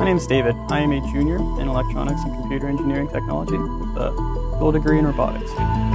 name's David. I am a junior in electronics and computer engineering technology with a dual degree in robotics.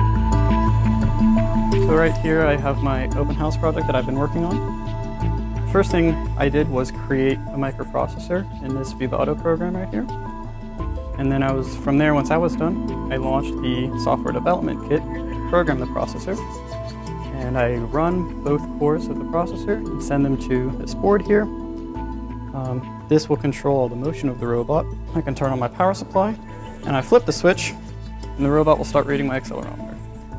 So right here I have my open house project that I've been working on. First thing I did was create a microprocessor in this Vivado program right here. And then from there, once I was done, I launched the software development kit to program the processor. And I run both cores of the processor and send them to this board here. This will control the motion of the robot. I can turn on my power supply, and I flip the switch, and the robot will start reading my accelerometer.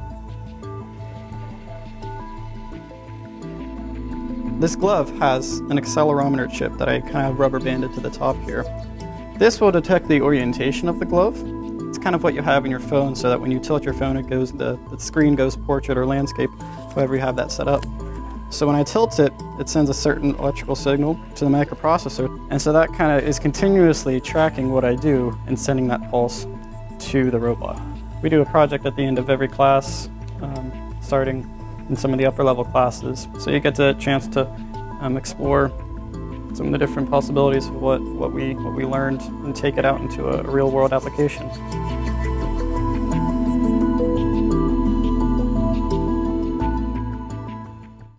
This glove has an accelerometer chip that I kind of rubber banded to the top here. This will detect the orientation of the glove. It's kind of what you have in your phone, so that when you tilt your phone, it goes the screen goes portrait or landscape, however you have that set up. So when I tilt it, it sends a certain electrical signal to the microprocessor, and so that kind of is continuously tracking what I do and sending that pulse to the robot. We do a project at the end of every class, starting in some of the upper level classes, so you get the chance to explore some of the different possibilities of what we learned and take it out into a real world application.